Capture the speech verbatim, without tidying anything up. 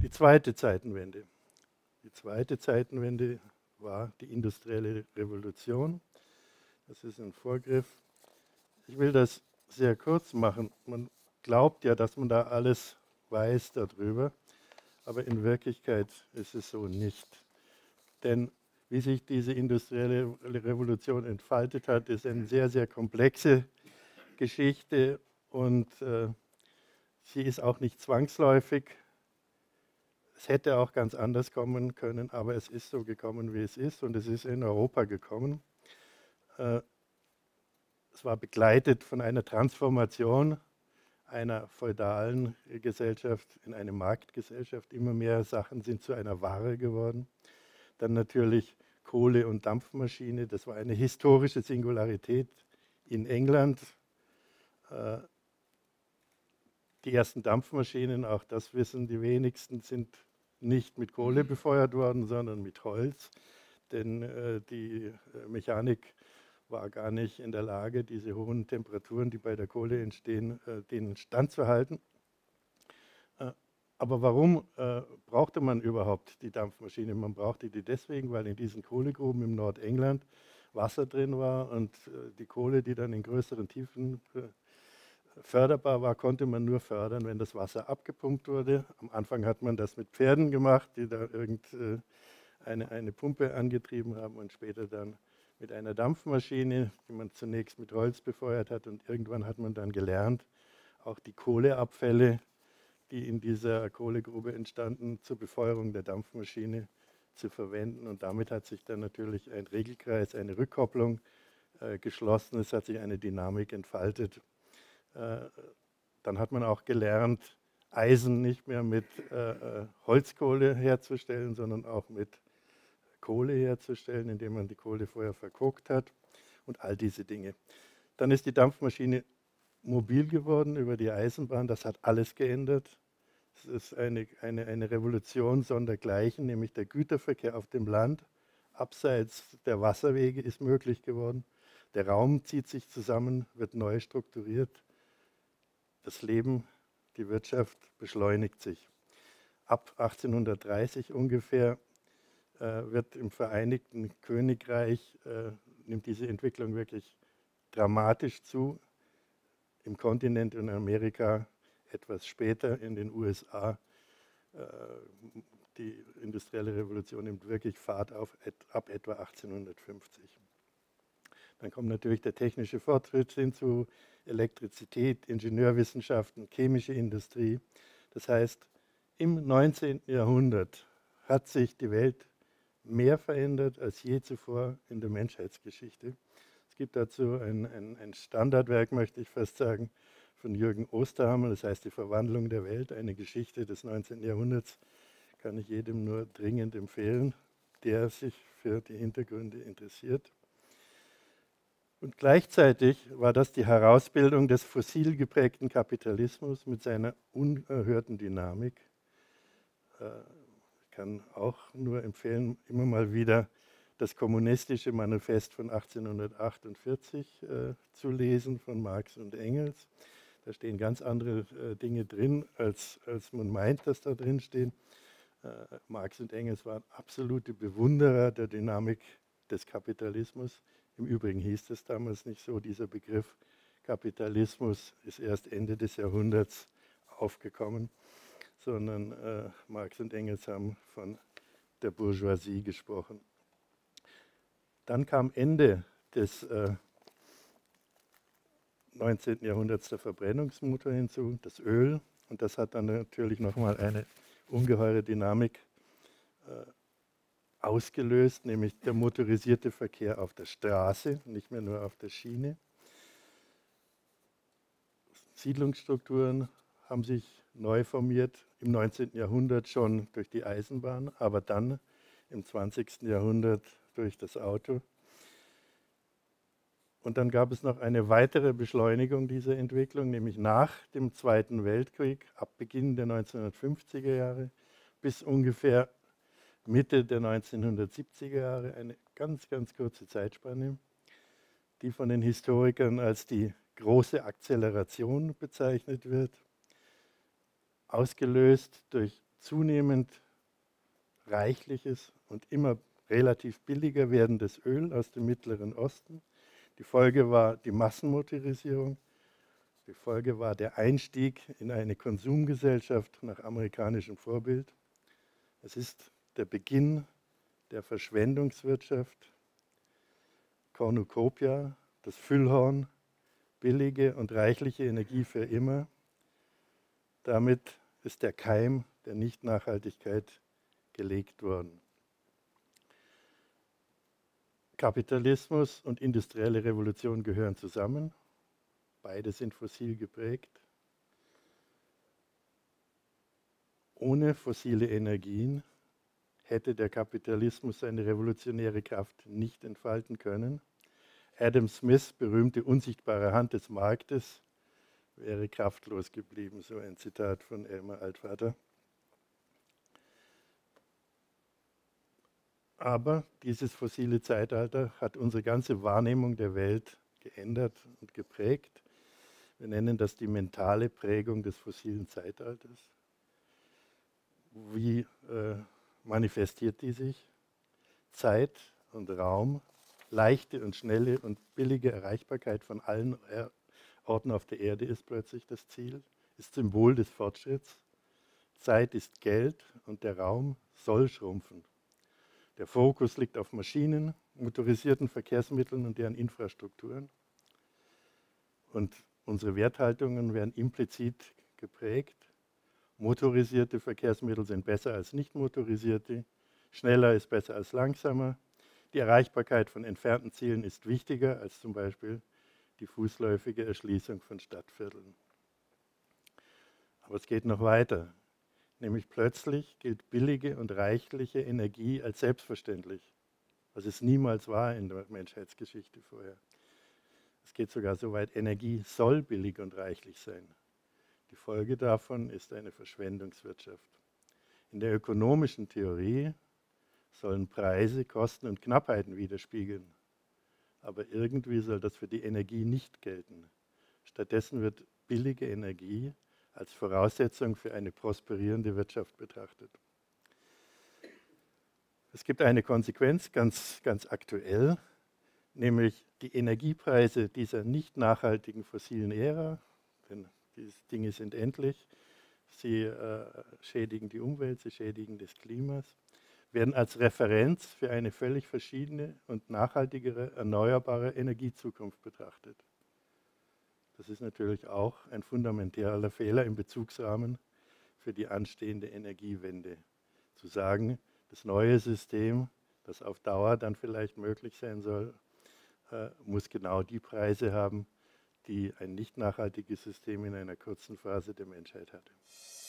Die zweite Zeitenwende. Die zweite Zeitenwende war die industrielle Revolution. Das ist ein Vorgriff. Ich will das sehr kurz machen. Man glaubt ja, dass man da alles weiß darüber, aber in Wirklichkeit ist es so nicht. Denn wie sich diese industrielle Revolution entfaltet hat, ist eine sehr, sehr komplexe Geschichte und äh, sie ist auch nicht zwangsläufig. Es hätte auch ganz anders kommen können, aber es ist so gekommen, wie es ist und es ist in Europa gekommen. Äh, es war begleitet von einer Transformation einer feudalen Gesellschaft in eine Marktgesellschaft. Immer mehr Sachen sind zu einer Ware geworden. Dann natürlich Kohle- und Dampfmaschine. Das war eine historische Singularität in England. Äh, die ersten Dampfmaschinen, auch das wissen die wenigsten, sind nicht mit Kohle befeuert worden, sondern mit Holz. Denn äh, die äh, Mechanik war gar nicht in der Lage, diese hohen Temperaturen, die bei der Kohle entstehen, äh, denen standzuhalten. Äh, aber warum äh, brauchte man überhaupt die Dampfmaschine? Man brauchte die deswegen, weil in diesen Kohlegruben im Nordengland Wasser drin war und äh, die Kohle, die dann in größeren Tiefen äh, förderbar war, konnte man nur fördern, wenn das Wasser abgepumpt wurde. Am Anfang hat man das mit Pferden gemacht, die da irgendeine eine, eine Pumpe angetrieben haben und später dann mit einer Dampfmaschine, die man zunächst mit Holz befeuert hat und irgendwann hat man dann gelernt, auch die Kohleabfälle, die in dieser Kohlegrube entstanden, zur Befeuerung der Dampfmaschine zu verwenden und damit hat sich dann natürlich ein Regelkreis, eine Rückkopplung äh, geschlossen, es hat sich eine Dynamik entfaltet. Äh, dann hat man auch gelernt, Eisen nicht mehr mit äh, Holzkohle herzustellen, sondern auch mit Kohle herzustellen, indem man die Kohle vorher verkokt hat und all diese Dinge. Dann ist die Dampfmaschine mobil geworden über die Eisenbahn, das hat alles geändert. Es ist eine, eine, eine Revolution sondergleichen, nämlich der Güterverkehr auf dem Land, abseits der Wasserwege ist möglich geworden. Der Raum zieht sich zusammen, wird neu strukturiert. Das Leben, die Wirtschaft beschleunigt sich. Ab achtzehnhundertdreißig ungefähr äh, wird im Vereinigten Königreich, äh, nimmt diese Entwicklung wirklich dramatisch zu. Im Kontinent in Amerika etwas später, in den U S A, äh, die industrielle Revolution nimmt wirklich Fahrt auf et, ab etwa achtzehnhundertfünfzig. Dann kommt natürlich der technische Fortschritt hinzu, Elektrizität, Ingenieurwissenschaften, chemische Industrie. Das heißt, im neunzehnten Jahrhundert hat sich die Welt mehr verändert als je zuvor in der Menschheitsgeschichte. Es gibt dazu ein, ein, ein Standardwerk, möchte ich fast sagen, von Jürgen Osterhammer, das heißt Die Verwandlung der Welt, eine Geschichte des neunzehnten Jahrhunderts, kann ich jedem nur dringend empfehlen, der sich für die Hintergründe interessiert. Und gleichzeitig war das die Herausbildung des fossil geprägten Kapitalismus mit seiner unerhörten Dynamik. Ich kann auch nur empfehlen, immer mal wieder das Kommunistische Manifest von achtzehnhundertachtundvierzig äh, zu lesen von Marx und Engels. Da stehen ganz andere äh, Dinge drin, als, als man meint, dass da drin stehen. Äh, Marx und Engels waren absolute Bewunderer der Dynamik des Kapitalismus. Im Übrigen hieß es damals nicht so, dieser Begriff Kapitalismus ist erst Ende des Jahrhunderts aufgekommen, sondern äh, Marx und Engels haben von der Bourgeoisie gesprochen. Dann kam Ende des äh, neunzehnten Jahrhunderts der Verbrennungsmotor hinzu, das Öl, und das hat dann natürlich nochmal eine ungeheure Dynamik äh, ausgelöst, nämlich der motorisierte Verkehr auf der Straße, nicht mehr nur auf der Schiene. Siedlungsstrukturen haben sich neu formiert, im neunzehnten Jahrhundert schon durch die Eisenbahn, aber dann im zwanzigsten Jahrhundert durch das Auto. Und dann gab es noch eine weitere Beschleunigung dieser Entwicklung, nämlich nach dem Zweiten Weltkrieg, ab Beginn der neunzehnhundertfünfziger Jahre bis ungefähr Mitte der neunzehnhundertsiebziger Jahre, eine ganz, ganz kurze Zeitspanne, die von den Historikern als die große Akzeleration bezeichnet wird, ausgelöst durch zunehmend reichliches und immer relativ billiger werdendes Öl aus dem Mittleren Osten. Die Folge war die Massenmotorisierung. Die Folge war der Einstieg in eine Konsumgesellschaft nach amerikanischem Vorbild. Es ist der Beginn der Verschwendungswirtschaft, Cornucopia, das Füllhorn, billige und reichliche Energie für immer. Damit ist der Keim der Nichtnachhaltigkeit gelegt worden. Kapitalismus und industrielle Revolution gehören zusammen. Beide sind fossil geprägt. Ohne fossile Energien hätte der Kapitalismus seine revolutionäre Kraft nicht entfalten können. Adam Smiths berühmte unsichtbare Hand des Marktes wäre kraftlos geblieben, so ein Zitat von Elmar Altvater. Aber dieses fossile Zeitalter hat unsere ganze Wahrnehmung der Welt geändert und geprägt. Wir nennen das die mentale Prägung des fossilen Zeitalters. Wie äh, manifestiert die sich? Zeit und Raum, leichte und schnelle und billige Erreichbarkeit von allen Orten auf der Erde ist plötzlich das Ziel, ist Symbol des Fortschritts. Zeit ist Geld und der Raum soll schrumpfen. Der Fokus liegt auf Maschinen, motorisierten Verkehrsmitteln und deren Infrastrukturen. Und unsere Werthaltungen werden implizit geprägt. Motorisierte Verkehrsmittel sind besser als nicht motorisierte. Schneller ist besser als langsamer. Die Erreichbarkeit von entfernten Zielen ist wichtiger als zum Beispiel die fußläufige Erschließung von Stadtvierteln. Aber es geht noch weiter. Nämlich plötzlich gilt billige und reichliche Energie als selbstverständlich, was es niemals war in der Menschheitsgeschichte vorher. Es geht sogar so weit, Energie soll billig und reichlich sein. Die Folge davon ist eine Verschwendungswirtschaft. In der ökonomischen Theorie sollen Preise, Kosten und Knappheiten widerspiegeln. Aber irgendwie soll das für die Energie nicht gelten. Stattdessen wird billige Energie als Voraussetzung für eine prosperierende Wirtschaft betrachtet. Es gibt eine Konsequenz, ganz, ganz aktuell, nämlich die Energiepreise dieser nicht nachhaltigen fossilen Ära, denn diese Dinge sind endlich, sie äh, schädigen die Umwelt, sie schädigen das Klima, werden als Referenz für eine völlig verschiedene und nachhaltigere, erneuerbare Energiezukunft betrachtet. Das ist natürlich auch ein fundamentaler Fehler im Bezugsrahmen für die anstehende Energiewende. Zu sagen, das neue System, das auf Dauer dann vielleicht möglich sein soll, äh, muss genau die Preise haben, die ein nicht nachhaltiges System in einer kurzen Phase der Menschheit hatte.